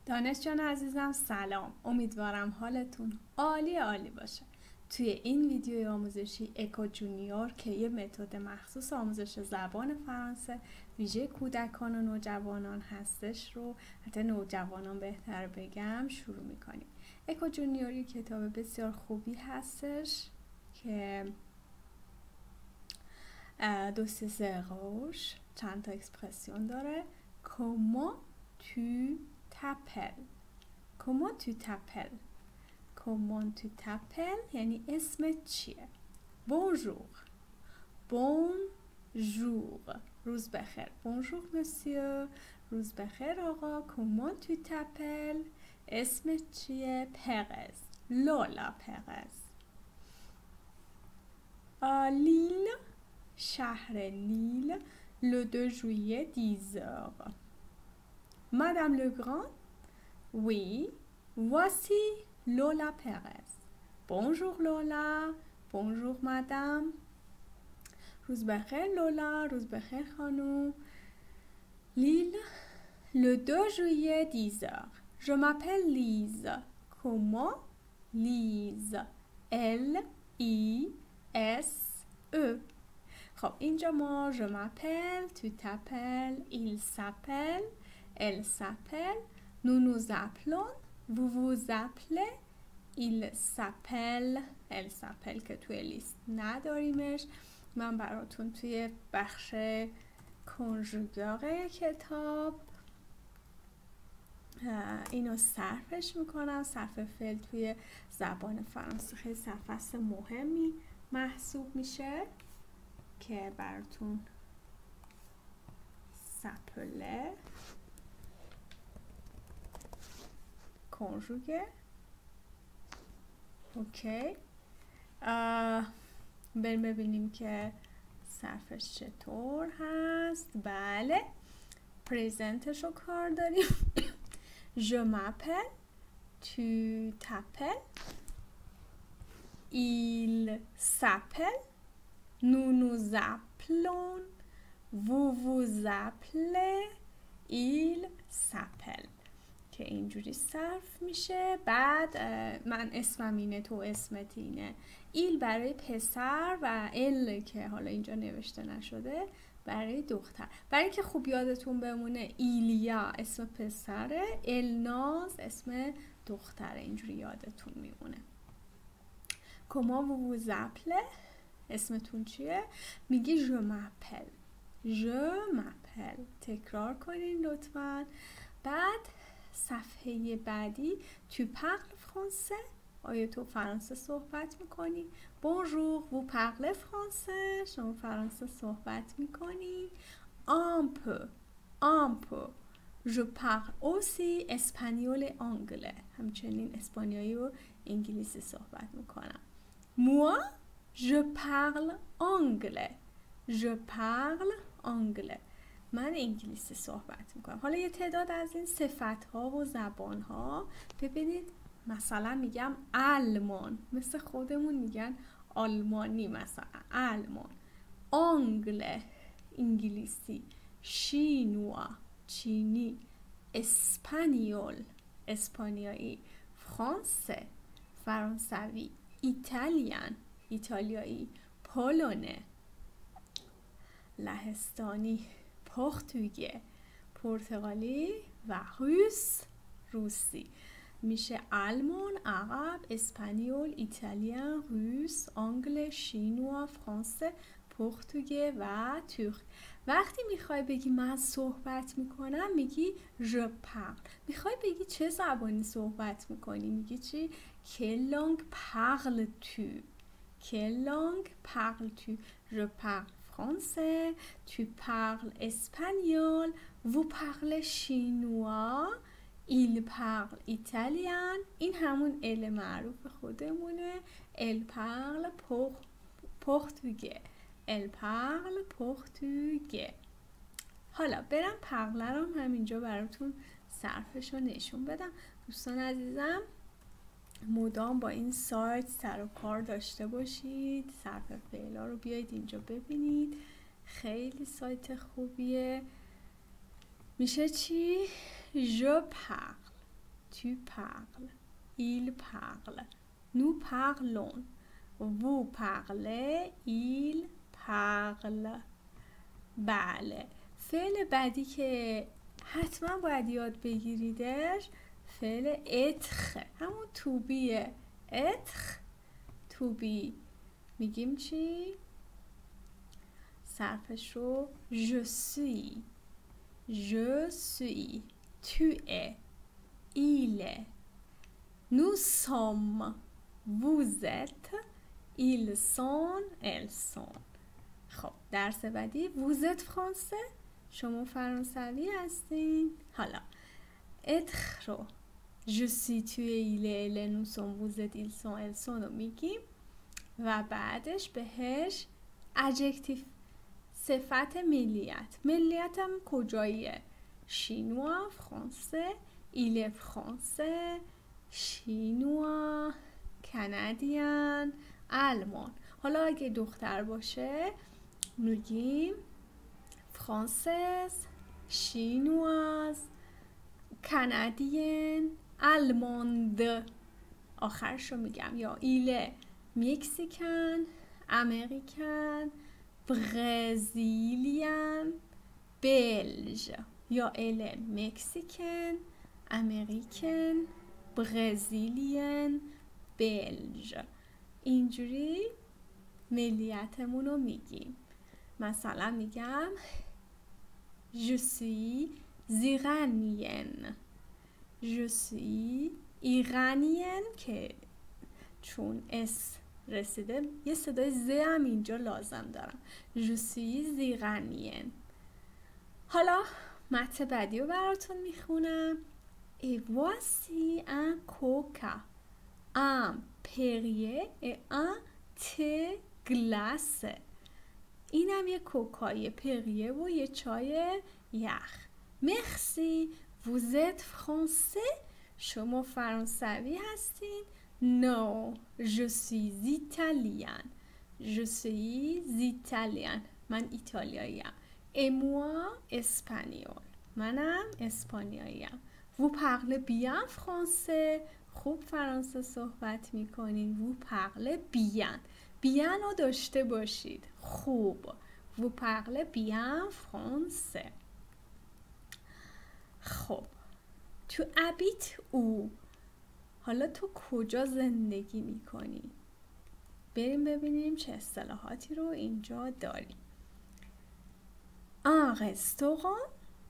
دانشجویان عزیزم سلام. امیدوارم حالتون عالی باشه. توی این ویدیوی آموزشی اکو جونیور که یه متد مخصوص آموزش زبان فرانسه ویژه کودکان و نوجوانان هستش رو، حتی نوجوانان بهتر بگم، شروع میکنیم. اکو جونیور یه کتاب بسیار خوبی هستش که دو سه روش چند تا اکسپرسیون داره. Comment tu t'appelles? Comment tu t'appelles? Comment tu t'appelles یعنی اسمت چیه؟ Bonjour. Bonjour. روز بخیر. Bonjour monsieur. روز بخیر آقا. Comment tu t'appelles? اسمت چیه؟ پرز. لولا پرز. لیل، شهر لیل، le 2 juillet 10h. Madame Legrand? Oui, voici Lola Perez. Bonjour Lola. Bonjour madame. روز بخیر لولا. روز بخیر خانوم. Lille, le 2 juillet 10h. Je m'appelle Lise. Comment? Lise. L-I-S-E. خب اینجا ما je m'appelle, tu t'appelles, il s'appelle, elle s'appelle, nous nous appelons, vous vous appelez, il s'appelle, elle s'appelle که توی لیست نداریمش. من براتون توی بخش کنژوگاره کتاب اینو صرفش میکنم. صرف فعل توی زبان فرانسه خیلی صرف مهمی محسوب میشه که براتون سپله کنژوگه. اوکی، بریم ببینیم که صرفش چطور هست. بله، پریزنتش رو کار داریم. Je m'appelle, tu t'appelles, il s'appelle, nous nous appelons, vous vous appelez, il s'appelle که اینجوری صرف میشه. بعد من اسمم اینه، تو اسمت اینه. ایل برای پسر و ال که حالا اینجا نوشته نشده برای دختر. برای اینکه خوب یادتون بمونه، ایلیا اسم پسره، الناز اسم دختره. اینجوری یادتون میمونه. Comment vous vous appelez؟ اسمتون چیه؟ میگی je m'appelle. je m'appelle. تکرار کنین لطفاً. بعد صفحه بعدی tu parles français؟ آیا تو فرانسه صحبت میکنی؟ Bonjour, vous parlez français؟ شما فرانسه صحبت میکنی؟ Un peu. Je parle aussi espagnol et anglais. همچنین اسپانیایی و انگلیسی صحبت میکنم. Moi, je parle anglais. Je parle anglais. من انگلیسی صحبت میکنم. حالا یه تعداد از این صفت‌ها و زبان‌ها ببینید. مثلا میگم آلمان، مثل خودمون میگن آلمانی، مثلا آلمان. انگله، انگلیسی. شینوا، چینی. اسپانیول، اسپانیایی. فرانسه، فرانسوی. ایتالیان، ایتالیایی. پولونه، لهستانی. پرتغالی، پرتغالی. و روس، روسی. میشه آلمان، عرب، اسپانیول، ایتالیان، روس، انگل، شینوا، فرانسه، پرتغالی و ترک. وقتی میخوای بگی من صحبت میکنم میگی je parle. میخوای بگی چه زبانی صحبت میکنی میگی چی؟ quelle langue parles tu? quelle langue parles tu? je parle français, tu parles espagnol, vous parlez chinois, il parle italien. این همون ال معروف خودمونه. elle parle portugais. elle parle portugais. حالا برم پرله رو همینجا براتون صرفش رو نشون بدم. دوستان عزیزم مدام با این سایت سر و کار داشته باشید. صرف فعلا رو بیایید اینجا ببینید. خیلی سایت خوبیه. میشه چی؟ je parle. tu parles, il parle, nous parlons, vous parlez, il parle. بله، فعل بعدی که حتما باید یاد بگیریدش فعل اتخ، همون توبیه. اتخ، توبی. میگیم چی؟ صرفش رو je suis، je suis، tu es، il est، nous sommes، vous êtes، ils sont، elles sont. خب درس بعدی vous êtes français، شما فرانسوی هستین. حالا اتخ رو je suis، tu es، il est، elle est، nous sommes، vous êtes، ils sont، elles sont رو میگیم و بعدش بهش adjective، صفت ملیت. ملیت هم کجاییه؟ شینوا، فرانسه، il est français، شینوا، کانادین، آلمان. حالا اگه دختر باشه میگیم فرانسز، شینواز، کانادین، آلماند. آخرش رو میگم یا ایله مکزیکن، امریکن، برزیلیان، بلژ. یا اله مکزیکن، امریکن، برزیلیان، بلژ. اینجوری ملیتمون رو میگیم. مثلا میگم je suis iranienne، je suis iranienne که چون اس رسیده یه صدای ز هم اینجا لازم دارم. je suis iranienne. حالا متن بعدی رو براتون میخونم. et voici un coca، un perrier et un thé glace. اینم یه کوکای پریه و یه چای یخ. مرسی، vous êtes français، شما فرانسوی هستین. no، je suis italien، je suis italien، من ایتالیاییم. et moi espagnol، منم اسپانیاییم. vous parlez bien français، خوب فرانسه صحبت میکنین. vous parlez bien، بیان رو داشته باشید، خوب. vous parlez bien français. خب تو habites où، حالا تو کجا زندگی میکنی؟ بریم ببینیم چه اصطلاحاتی رو اینجا داریم. un restaurant،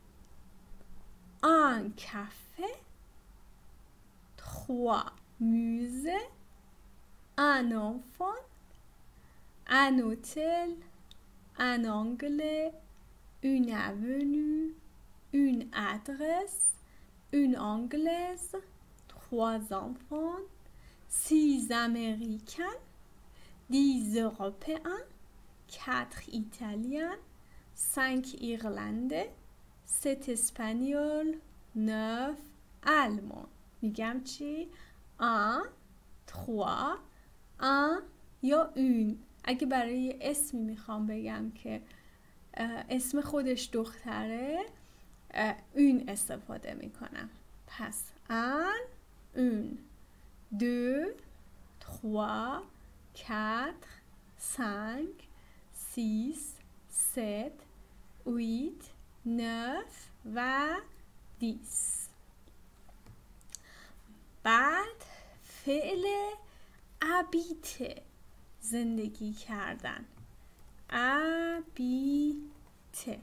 un café، 3 musées، un enfant، un hôtel، un anglais، une avenue، une adresse، une anglaise، 3 enfants، 6 américains، 10 européens، 4 italiens، 5 irlandais، 7 espagnols، 9 allemands. میگم چی؟ 1 3 1 یا اون. اگه برای اسمی میخوام بگم که اسم خودش دختره اون استفاده میکنم. پس 1 اون، 2 3 4 5 6 7 8 9 و 10. بعد فعل habiter، زندگی کردن. habiter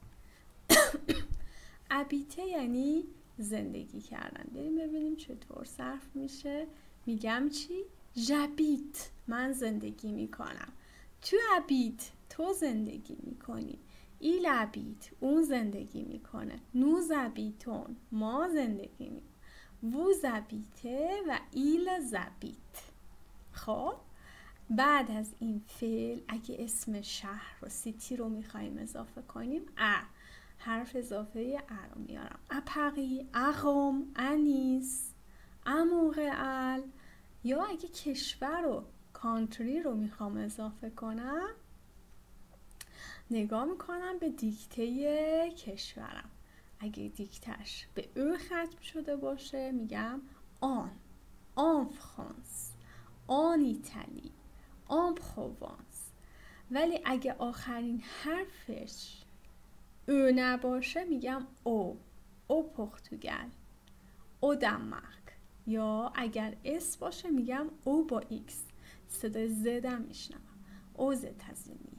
habiter یعنی زندگی کردن. بریم ببینیم چطور صرف میشه. میگم چی؟ j'habite، من زندگی میکنم. tu habites، تو زندگی میکنی. il habite، اون زندگی میکنه. nous habitons، ما زندگی میکنیم. vous habitez و ils habitent. خب بعد از این فعل اگه اسم شهر رو سیتی رو میخوایم اضافه کنیم حرف اضافه رو میارم. à Paris، à Rome، à Nice، à Montréal. یا اگه کشور رو کانتری رو میخوام اضافه کنم نگاه میکنم به دیکته کشورم. اگه دیکتش به او ختم شده باشه میگم آن فرانس، آن ایتالی، آن پروانس. ولی اگه آخرین حرفش او نباشه میگم او پرتغال، او دانمارک. یا اگر اس باشه میگم او با ایکس، صدای زدم میشنم، او زتازونی.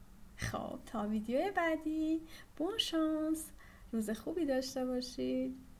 خب تا ویدیو بعدی، بون شانس، روز خوبی داشته باشید.